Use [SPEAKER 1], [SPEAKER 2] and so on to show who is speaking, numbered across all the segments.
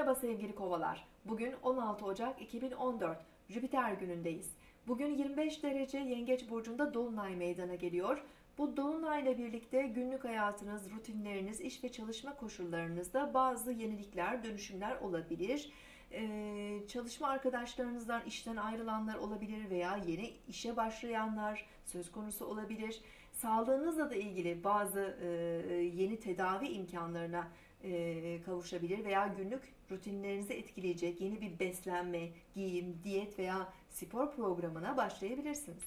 [SPEAKER 1] Merhaba sevgili kovalar. Bugün 16 Ocak 2014 Jüpiter günündeyiz. Bugün 25 derece Yengeç burcunda dolunay meydana geliyor. Bu dolunayla birlikte günlük hayatınız, rutinleriniz, iş ve çalışma koşullarınızda bazı yenilikler, dönüşümler olabilir. Çalışma arkadaşlarınızdan işten ayrılanlar olabilir veya yeni işe başlayanlar söz konusu olabilir. Sağlığınızla da ilgili bazı yeni tedavi imkanlarına kavuşabilir veya günlük rutinlerinizi etkileyecek yeni bir beslenme, giyim, diyet veya spor programına başlayabilirsiniz.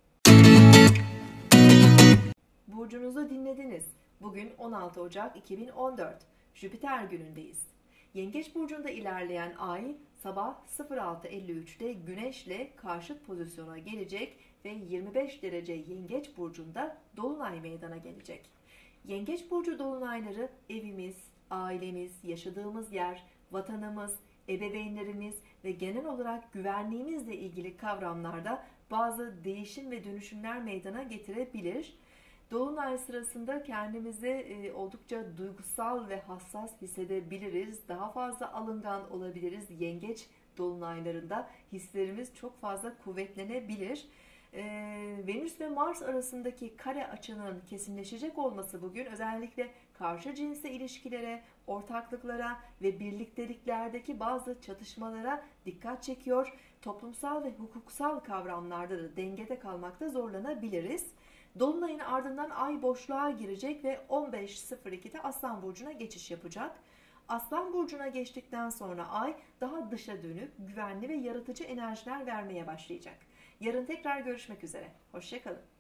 [SPEAKER 1] Burcunuzu dinlediniz. Bugün 16 Ocak 2014. Jüpiter günündeyiz. Yengeç burcunda ilerleyen ay sabah 06.53'te Güneş'le karşıt pozisyona gelecek ve 25 derece Yengeç burcunda dolunay meydana gelecek. Yengeç burcu dolunayları evimiz, ailemiz, yaşadığımız yer, vatanımız, ebeveynlerimiz ve genel olarak güvenliğimizle ilgili kavramlarda bazı değişim ve dönüşümler meydana getirebilir. Dolunay sırasında kendimizi oldukça duygusal ve hassas hissedebiliriz. Daha fazla alıngan olabiliriz. Yengeç dolunaylarında hislerimiz çok fazla kuvvetlenebilir. Venüs ve Mars arasındaki kare açının kesinleşecek olması bugün özellikle karşı cinsle ilişkilere, ortaklıklara ve birlikteliklerdeki bazı çatışmalara dikkat çekiyor. Toplumsal ve hukuksal kavramlarda da dengede kalmakta zorlanabiliriz. Dolunayın ardından ay boşluğa girecek ve 15.02'de Aslan Burcu'na geçiş yapacak. Aslan Burcu'na geçtikten sonra ay daha dışa dönük, güvenli ve yaratıcı enerjiler vermeye başlayacak. Yarın tekrar görüşmek üzere. Hoşça kalın.